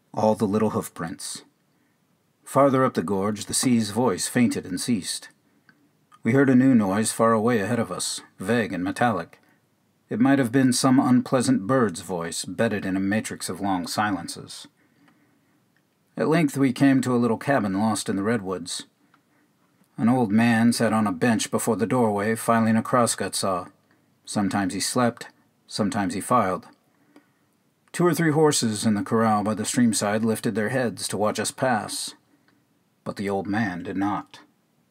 All the little hoof-prints. Farther up the gorge, the sea's voice fainted and ceased. We heard a new noise far away ahead of us, vague and metallic. It might have been some unpleasant bird's voice, bedded in a matrix of long silences. At length we came to a little cabin lost in the redwoods. An old man sat on a bench before the doorway, filing a crosscut saw. Sometimes he slept, sometimes he filed. 2 or 3 horses in the corral by the streamside lifted their heads to watch us pass, but the old man did not.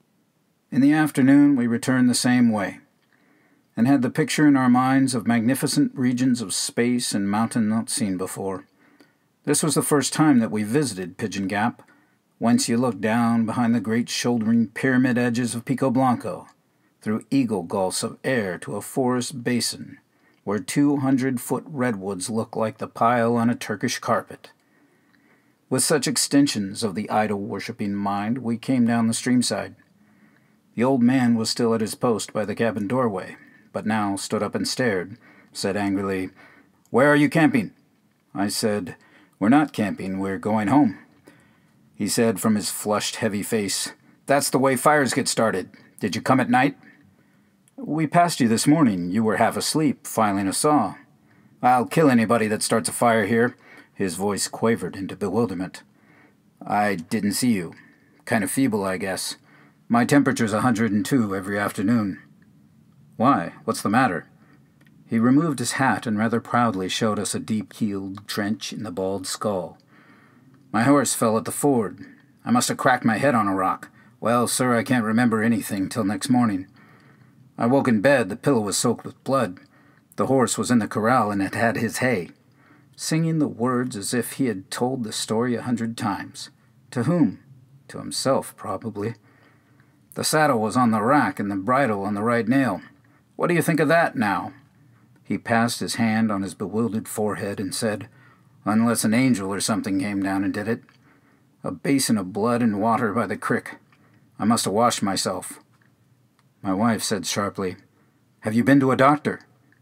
In the afternoon we returned the same way, and had the picture in our minds of magnificent regions of space and mountain not seen before. This was the first time that we visited Pigeon Gap, whence you look down behind the great shouldering pyramid edges of Pico Blanco, through eagle gulfs of air to a forest basin, where 200-foot redwoods look like the pile on a Turkish carpet. With such extensions of the idol-worshipping mind, we came down the streamside. The old man was still at his post by the cabin doorway, but now stood up and stared, said angrily, "Where are you camping?" I said, "We're not camping, we're going home." He said from his flushed, heavy face, "That's the way fires get started. Did you come at night?" "We passed you this morning. You were half asleep, filing a saw." "I'll kill anybody that starts a fire here." His voice quavered into bewilderment. "I didn't see you. Kind of feeble, I guess. My temperature's 102 every afternoon." "Why? What's the matter?" He removed his hat and rather proudly showed us a deep-keeled trench in the bald skull. "My horse fell at the ford. I must have cracked my head on a rock. Well, sir, I can't remember anything till next morning. I woke in bed, the pillow was soaked with blood. The horse was in the corral and it had his hay," singing the words as if he had told the story 100 times. To whom? To himself, probably. "The saddle was on the rack and the bridle on the right nail. What do you think of that, now?" He passed his hand on his bewildered forehead and said, "Unless an angel or something came down and did it. A basin of blood and water by the crick. I must have washed myself." My wife said sharply, "Have you been to a doctor?"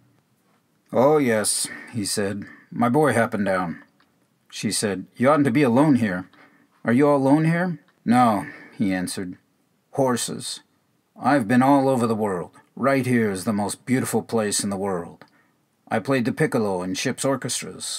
"Oh, yes," he said. "My boy happened down." She said, "You oughtn't to be alone here. Are you all alone here?" "No," he answered. "Horses. I've been all over the world. Right here is the most beautiful place in the world. I played the piccolo in ship's orchestras."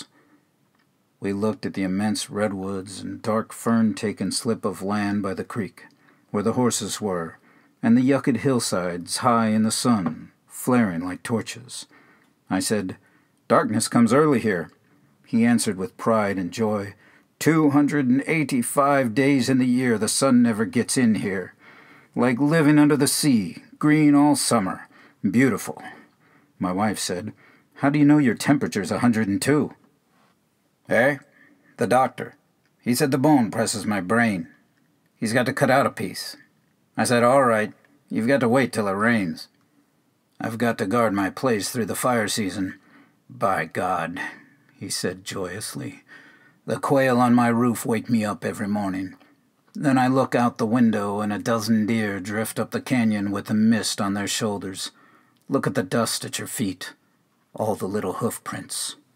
We looked at the immense redwoods and dark fern-taken slip of land by the creek, where the horses were, and the yuccad hillsides high in the sun, flaring like torches. I said, "Darkness comes early here." He answered with pride and joy, 285 days in the year the sun never gets in here. Like living under the sea, green all summer. Beautiful." My wife said, "How do you know your temperature's 102? "Eh? The doctor. He said the bone presses my brain. He's got to cut out a piece." I said, "All right, you've got to wait till it rains. I've got to guard my place through the fire season. By God," he said joyously, "the quail on my roof wake me up every morning. Then I look out the window and a dozen deer drift up the canyon with the mist on their shoulders. Look at the dust at your feet. All the little hoof prints."